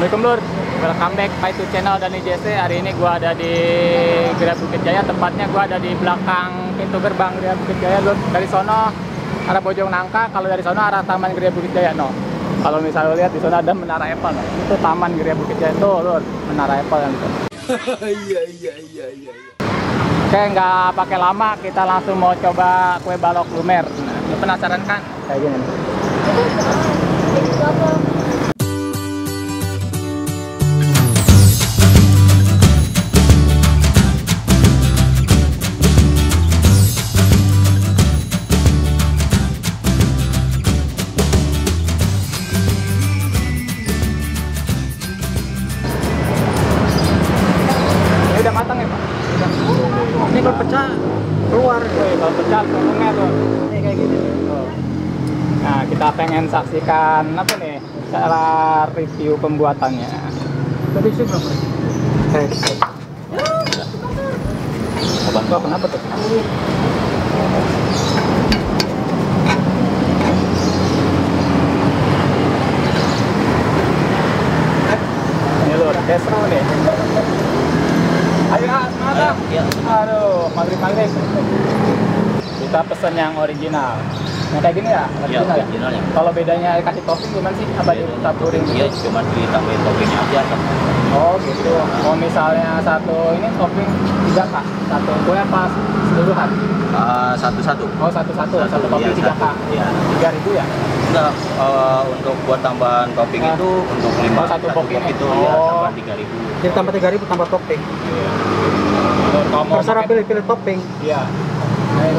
Assalamualaikum Lur, welcome back my to channel Dani JC. Hari ini gua ada di Geria Bukit Jaya, tepatnya gua ada di belakang pintu gerbang Geria Bukit Jaya Lur. Dari sono arah Bojong Nangka, kalau dari sono arah Taman Geria Bukit Jaya no. Kalau misalnya lihat di sana ada Menara Eiffel no. Itu Taman Geria Bukit Jaya tuh Lur, Menara Eiffel yang itu. Iya. Oke, nggak pakai lama, kita langsung mau coba kue balok lumer. Nah, lu penasaran kan? Kayak gini nih. Matang ya Pak? Udah. Ini kalau pecah keluar. Kalau pecah lumer tuh. Ini kayak gini. Nah, kita pengen saksikan apa nih? Cara review pembuatannya. Tadi sih berapa? Abang gua kenapa tuh? Ini lur, destro nih. Ayo semangat. Aduh, maghrib. Kita pesen yang original. Yang kayak gini ya? Original ya. Kalau bedanya kasih topping gimana sih? Apa ditaburin gitu? Iya, cuma ditambahin toppingnya aja. Oh gitu. Mau misalnya satu ini topping 3K. Satu kue apa seluruhan? Satu-satu. Oh satu topping 3K. Iya. 3.000 ya? Enggak, untuk buat tambahan topping itu untuk 5 Oh, satu box itu ini. ya Oh. tambah 3.000. Jadi tambah 3.000 tambah topping. Iya. Kalau mau Terserah pakai- pilih topping. Iya. Nah itu.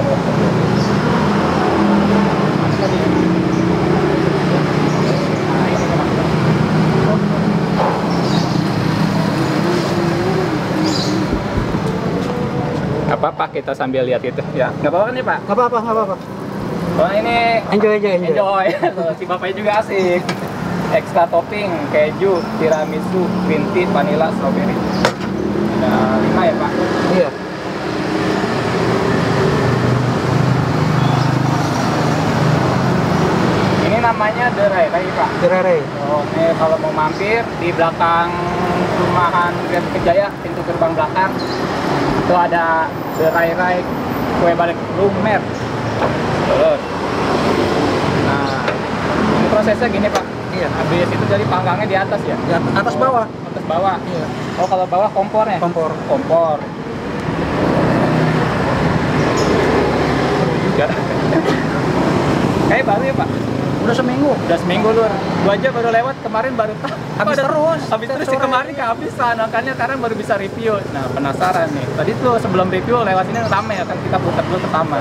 Nggak apa-apa, kita sambil lihat itu. Ya, nggak apa-apa nih Pak. Nggak apa-apa. Oh ini Enjoy. Si bapaknya juga asik. Extra topping, keju, tiramisu, green tea, vanilla, strawberry. Ada 5 ya Pak? Iya. Ini namanya The Rai Rai Pak. Gerere. Oh, ini kalau mau mampir di belakang rumahan Geria Bukit Jaya, pintu gerbang belakang itu ada The Rai Rai kue balok lumer. Terus. Nah, ini prosesnya gini Pak. Iya. Habis itu dari panggangnya di atas ya? Ya, atas bawah. Atas bawah. Iya. Oh, kalau bawah kompornya? Kompor. Juga. Kayak baru ya Pak? Udah seminggu. Udah seminggu Lur. Gua aja baru lewat kemarin baru Habis terus. Habis terus sih kemarin kehabisan. Makanya sekarang baru bisa review. Nah, penasaran nih. Tadi tuh sebelum review lewat sini rame ya kan, kita putar dulu ke taman.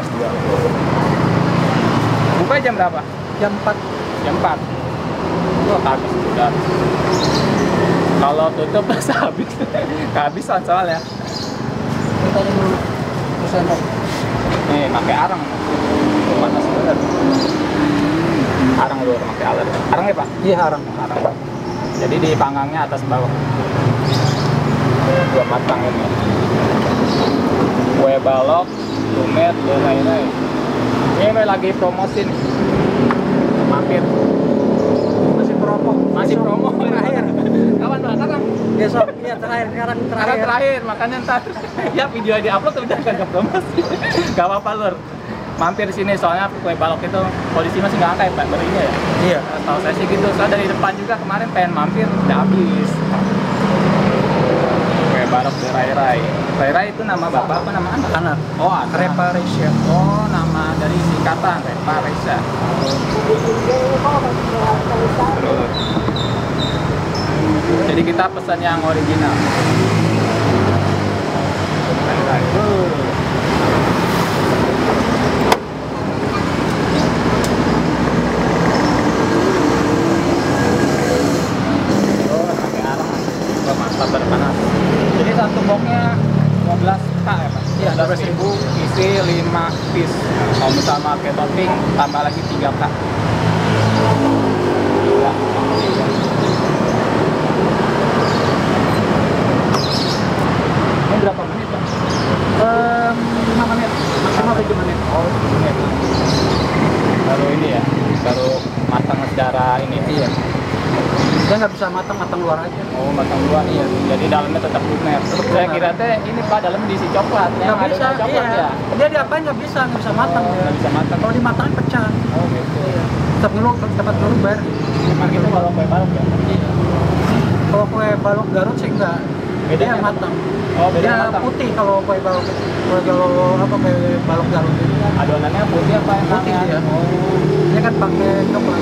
Buka jam berapa? Jam 4. Jam 4. Wah, habis sudah. Kalau tutup masa habis. Kehabisan soalnya. Kita dulu. Sendok. Nih, pakai arang. Panas banget. Arang dulu, pakai alat. Arang ya Pak? Iya, arang. Jadi di panggangnya atas bawah. Dua matang ini. Kue balok, lumer, dan lain-lain. Ini lagi promosi nih. Mampir. Masih promo. Terakhir. Kawan Pak, sekarang. Besok. Iya, terakhir. Sekarang Karena terakhir, makanya ntar ya video di upload udah kagak promosi. Gak apa-apa Lur. Mampir di sini soalnya kue balok itu polisi masih nggak angka ya Pak, baru ini ya. Iya. Tahu saya sih gitu. Saya dari depan juga kemarin pengen mampir udah habis. Kue balok di Rai Rai. Rai Rai itu nama bapak apa nama anak? Anak. Oh, anak. Reparation. Oh, nama dari singkatan Reparation. Jadi kita pesan yang original. Rai Rai. Mantap berpanas. Jadi satu boxnya 15K ya Pak? Iya, 12.000 isi 5 piece. Kalau misalnya pakai topping tambah lagi 3K. Gila. Ini berapa menit Pak? 5 menit. Maksimal 7 menit. Oh, 7 menit. Baru ini ya? Baru matang secara ini. Iya. Dia nggak bisa matang luar aja. Oh, matang luar. Iya. Jadi dalamnya tetap lumer. Saya kira teh ini Pak dalamnya diisi coklat. Nggak bisa, coklat iya. ya. Dia diapain nggak bisa matang. Nggak bisa matang. Kalau dimatangin pecah. Oh gitu. Iya. Tetap ngeluber. Emang gitu kalau kue balok ya? Iya. Kalau kue balok Garut sih enggak. Bedanya Dia matang. Oh, beda Dia matang. putih kalau kue balok. Kalau apa kue balok Garut itu. Adonannya putih apa yang Putih dia. Oh. Dia kan pakai coklat.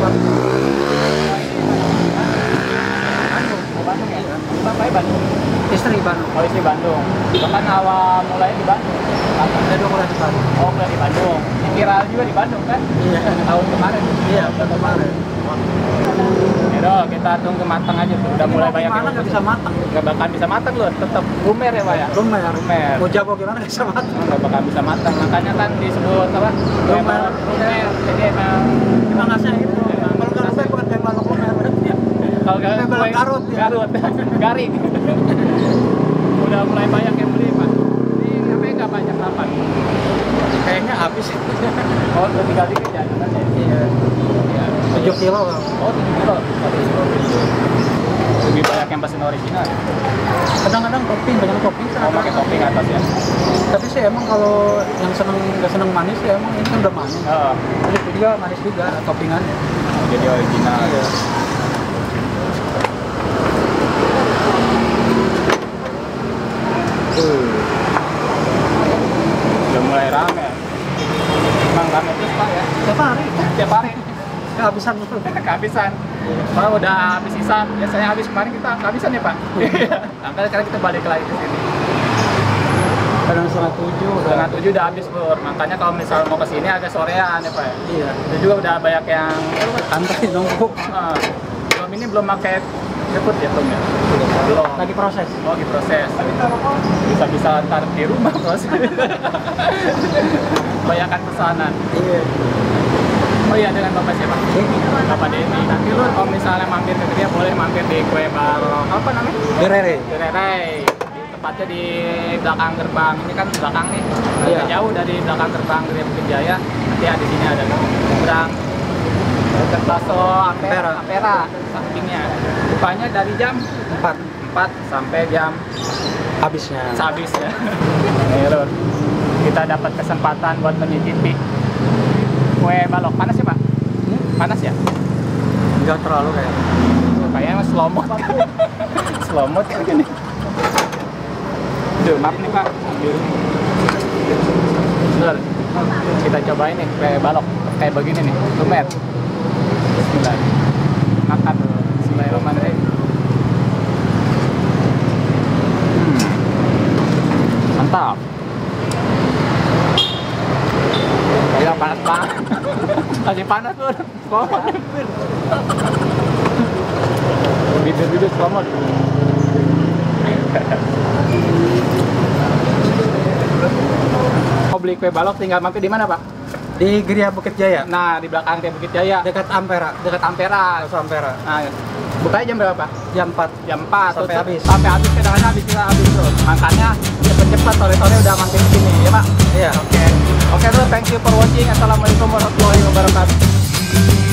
Bandung ya? Bapaknya Bandung? Istri Bandung. Oh, istri Bandung. Bahkan awal mulai di Bandung. Ada dua mulai di Bandung. Oh, mulai di Bandung. Viral juga di Bandung kan? Iya. Tahun kemarin. Iya, tahun kemarin. Yaudah, kita tunggu matang aja tuh. Udah mulai banyak Gimana nggak bisa matang? Nggak bakal bisa matang loh. Tetap lumer ya Pak ya? Lumer. Lumer. Mau jago gimana nggak bisa matang? Nggak bakal bisa matang. Makanya kan disebut apa? Lumer. Lumer. Jadi emang Emang ngasih gitu. Emang Kalau nggak lumer bukan kayak balok lumer. kalau nggak Kayak balok Garut ya. Garut. Garing. Udah mulai banyak yang beli Pak. Ini apa nggak banyak lapan? Kayaknya habis. Oh, udah tinggal dikit ya? Iya. Iya. 7 kilo lah. Oh, 7 kilo. Lebih banyak yang pesen original ya? Kadang-kadang topping, banyak topping. Oh, pakai topping atas ya? Tapi sih emang kalau yang nggak seneng manis ya emang ini kan udah manis. Oh, Jadi itu juga manis juga toppingannya. jadi original ya. Udah mulai rame. Emang rame terus Pak ya? Tiap hari. Tiap hari. Kehabisan dulu. Kehabisan. Kalau udah habis sisa, biasanya habis kemarin kita kehabisan ya Pak? Makanya sekarang kita balik lagi ke sini. Kadang setengah 7 udah. Setengah 7 udah habis Pur. Makanya kalau misal mau ke sini agak sorean ya Pak ya? Iya. Itu juga udah banyak yang Santai nunggu. belum pakai repot ya Tom ya? Belum. Lagi proses. Oh, lagi proses. Bisa ntar di rumah proses. Banyakan pesanan. Iya. Oh iya, dengan Bapak siapa? Bapak Denny. Nanti lu kalau misalnya mampir ke dia boleh mampir di Kue Balok apa namanya? Derere. Derere. Tepatnya di belakang gerbang. Ini kan belakang nih. Iya. Agak jauh dari belakang gerbang Gria Bukit Jaya. Nanti di sini ada gerbang dekat bakso Ampera sampingnya. Bukanya dari jam 4 sampai jam Habisnya. habis ya. Nih, Lur. Kita dapat kesempatan buat menyicipi kue balok. Panas ya Pak? Panas ya? Enggak terlalu kayak. Kayaknya slow mode. Slow mode kayak gini. Duh, maaf nih Pak. Lur, kita cobain nih kue balok kayak begini nih, lumer. Bismillah. Makan dulu. Bismillahirrahmanirrahim. Mantap. Kayak panas banget. Masih panas Lur. Slomot. Bibir slomot. Mau beli kue balok tinggal mampir di mana Pak? Di Gria Bukit Jaya. Nah, di belakang Gria Bukit Jaya. Dekat Ampera. Dekat Ampera. Ampera. Nah, bukanya jam berapa Pak? Jam 4. Jam 4 Sampai tuh, habis. Sampai habis, kadang-kadang habis kita habis tuh. Makanya cepet-cepet sore-sore udah mampir di sini ya Pak. Iya. Oke. Oke tuh, thank you for watching. Assalamualaikum warahmatullahi wabarakatuh.